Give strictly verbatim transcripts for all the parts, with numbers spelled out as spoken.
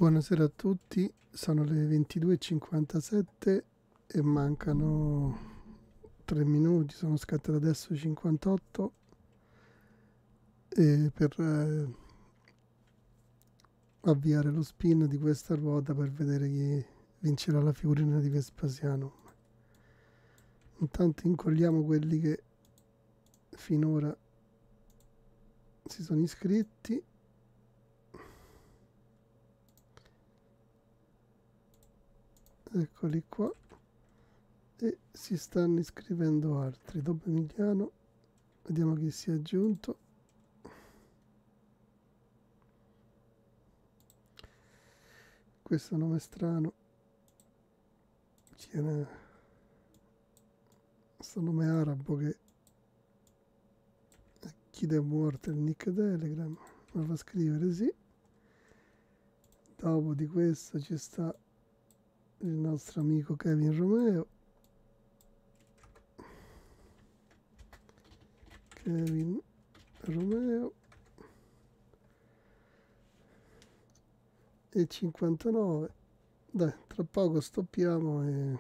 Buonasera a tutti, sono le ventidue e cinquantasette e mancano tre minuti, sono scattate adesso cinquantotto e per eh, avviare lo spin di questa ruota per vedere chi vincerà la figurina di Vespasiano. Intanto incolliamo quelli che finora si sono iscritti. Eccoli qua. E si stanno iscrivendo altri. Dopo Emiliano, vediamo chi si è aggiunto. Questo nome è strano. Chi è questo nome arabo che è Kid è morto, il nick Telegram. Me fa scrivere, sì. Dopo di questo ci sta il nostro amico Kevin Romeo. Kevin Romeo. E cinquantanove. Dai, tra poco stoppiamo e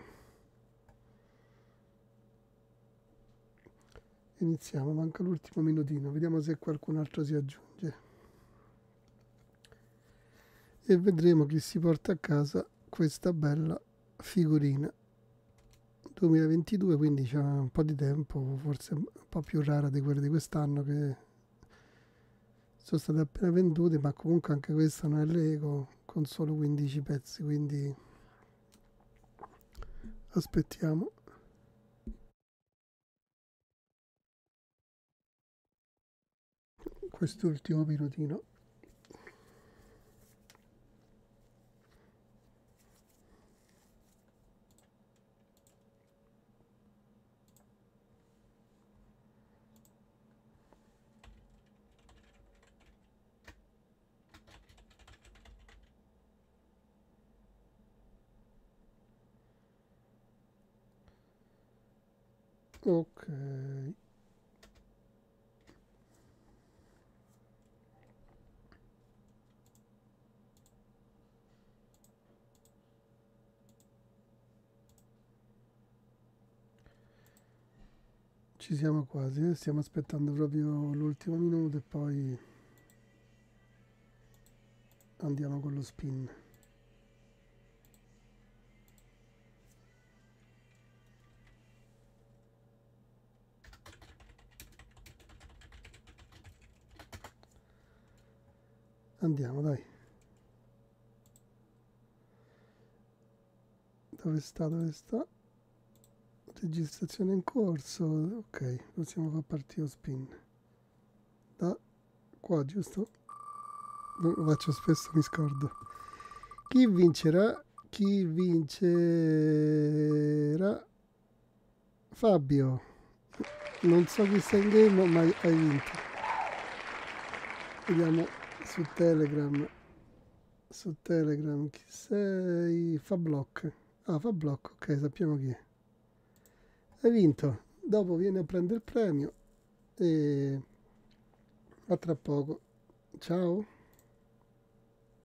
iniziamo. Manca l'ultimo minutino, vediamo se qualcun altro si aggiunge e vedremo chi si porta a casa questa bella figurina duemilaventidue, quindi c'è un po' di tempo, forse un po' più rara di quelle di quest'anno che sono state appena vendute, ma comunque anche questa non è Lego, con solo quindici pezzi, quindi aspettiamo. Quest'ultimo minutino. Ok, ci siamo quasi, eh? Stiamo aspettando proprio l'ultimo minuto e poi andiamo con lo spin. Andiamo, dai. Dove sta? Dove sta? Registrazione in corso. Ok, possiamo far partire lo spin. Da qua, giusto? Lo faccio spesso, mi scordo. Chi vincerà? Chi vincerà? Fabio. Non so chi sta in game, ma hai vinto. Vediamo su Telegram. Su Telegram chi sei? Fablock. Ah, Fablock, ok, sappiamo chi è. Hai vinto. Dopo vieni a prendere il premio e a tra poco. Ciao.